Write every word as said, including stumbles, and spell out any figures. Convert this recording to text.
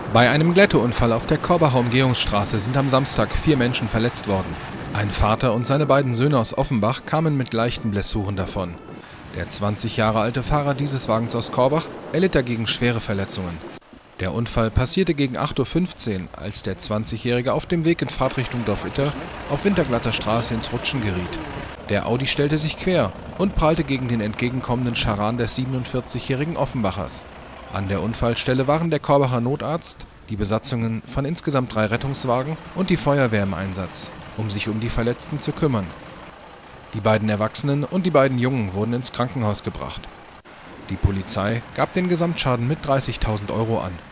Bei einem Glätteunfall auf der Korbacher Umgehungsstraße sind am Samstag vier Menschen verletzt worden. Ein Vater und seine beiden Söhne aus Offenbach kamen mit leichten Blessuren davon. Der zwanzig Jahre alte Fahrer dieses Wagens aus Korbach erlitt dagegen schwere Verletzungen. Der Unfall passierte gegen acht Uhr fünfzehn, als der zwanzigjährige auf dem Weg in Fahrtrichtung Dorf-Itter auf Winterglatter Straße ins Rutschen geriet. Der Audi stellte sich quer und prallte gegen den entgegenkommenden Charan des siebenundvierzigjährigen Offenbachers. An der Unfallstelle waren der Korbacher Notarzt, die Besatzungen von insgesamt drei Rettungswagen und die Feuerwehr im Einsatz, um sich um die Verletzten zu kümmern. Die beiden Erwachsenen und die beiden Jungen wurden ins Krankenhaus gebracht. Die Polizei gab den Gesamtschaden mit dreißigtausend Euro an.